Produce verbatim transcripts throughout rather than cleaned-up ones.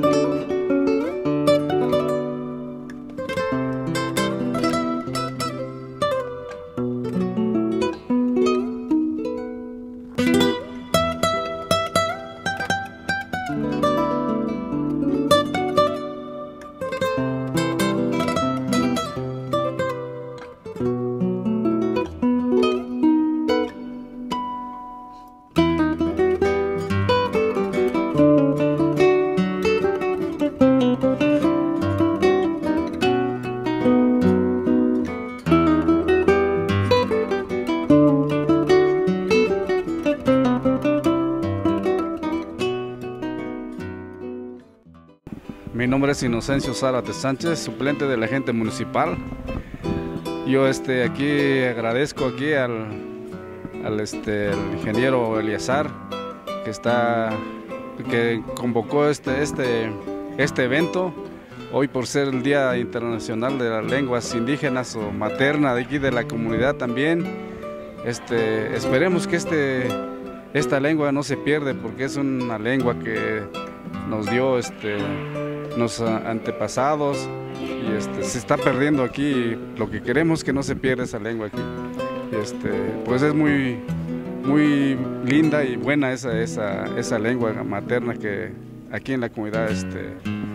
Mi nombre es Inocencio Zárate Sánchez, suplente del agente municipal. Yo este, aquí agradezco aquí al, al este, el ingeniero Eliazar que, está, que convocó este, este, este evento hoy por ser el Día Internacional de las Lenguas Indígenas o Materna de aquí de la comunidad también. Este, esperemos que este, esta lengua no se pierda porque es una lengua que nos dio este, los antepasados y este, se está perdiendo aquí. Lo que queremos es que no se pierda esa lengua aquí. Y este, pues es muy, muy linda y buena esa, esa, esa lengua materna que aquí en la comunidad este,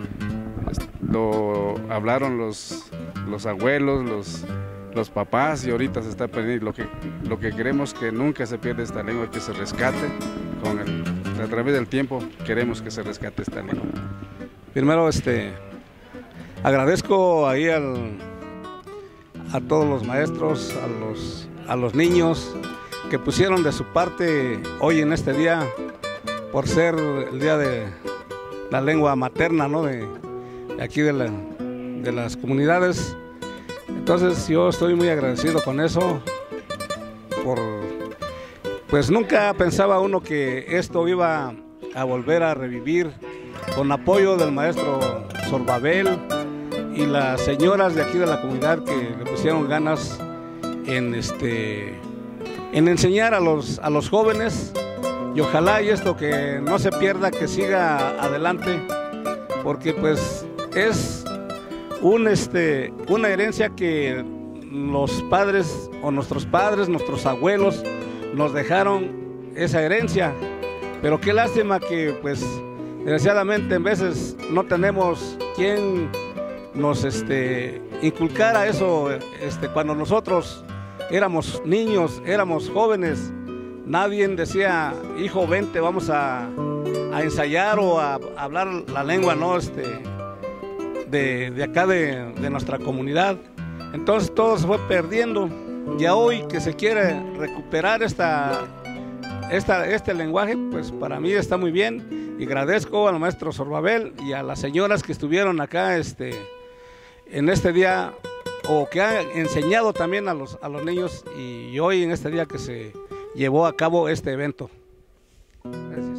lo hablaron los, los abuelos, los, los papás y ahorita se está perdiendo. Lo que, lo que queremos es que nunca se pierda esta lengua, que se rescate con el, a través del tiempo. Queremos que se rescate esta lengua. Primero, este, agradezco ahí al, a todos los maestros, a los, a los niños que pusieron de su parte hoy en este día por ser el día de la lengua materna, ¿no? de, de aquí de, la, de las comunidades. Entonces yo estoy muy agradecido con eso, por, pues nunca pensaba uno que esto iba a volver a revivir, con apoyo del maestro Sorbabel y las señoras de aquí de la comunidad que le pusieron ganas en, este, en enseñar a los, a los jóvenes, y ojalá y esto que no se pierda, que siga adelante, porque pues es un, este, una herencia que los padres o nuestros padres, nuestros abuelos nos dejaron esa herencia, pero qué lástima que pues desgraciadamente en veces no tenemos quien nos este, inculcara eso. Este, cuando nosotros éramos niños, éramos jóvenes, nadie decía, hijo, vente, vamos a, a ensayar o a, a hablar la lengua, ¿no? este, de, de acá de, de nuestra comunidad. Entonces todo se fue perdiendo, y hoy que se quiere recuperar esta, esta, este lenguaje, pues para mí está muy bien. Y agradezco al maestro Sorbabel y a las señoras que estuvieron acá este, en este día, o que han enseñado también a los, a los niños, y hoy en este día que se llevó a cabo este evento. Gracias.